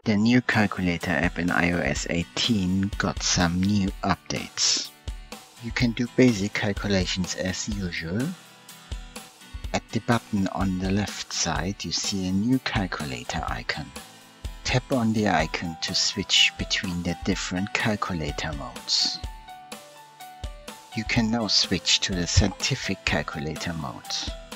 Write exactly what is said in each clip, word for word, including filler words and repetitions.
The new calculator app in i O S eighteen got some new updates. You can do basic calculations as usual. At the button on the left side you see a new calculator icon. Tap on the icon to switch between the different calculator modes. You can now switch to the scientific calculator mode.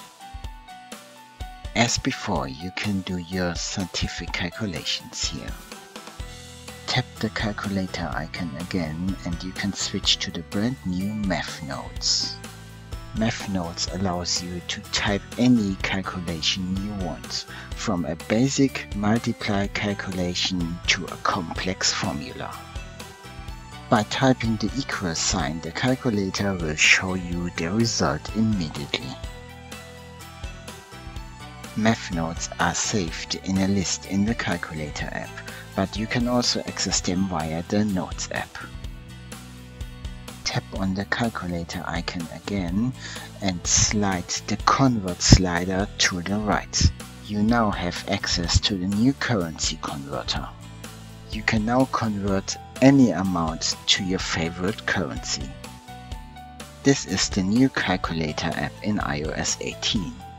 As before, you can do your scientific calculations here. Tap the calculator icon again and you can switch to the brand new Math Notes. Math Notes allows you to type any calculation you want, from a basic multiply calculation to a complex formula. By typing the equal sign, the calculator will show you the result immediately. Math notes are saved in a list in the calculator app, but you can also access them via the Notes app. Tap on the calculator icon again and slide the convert slider to the right. You now have access to the new currency converter. You can now convert any amount to your favorite currency. This is the new calculator app in i O S eighteen.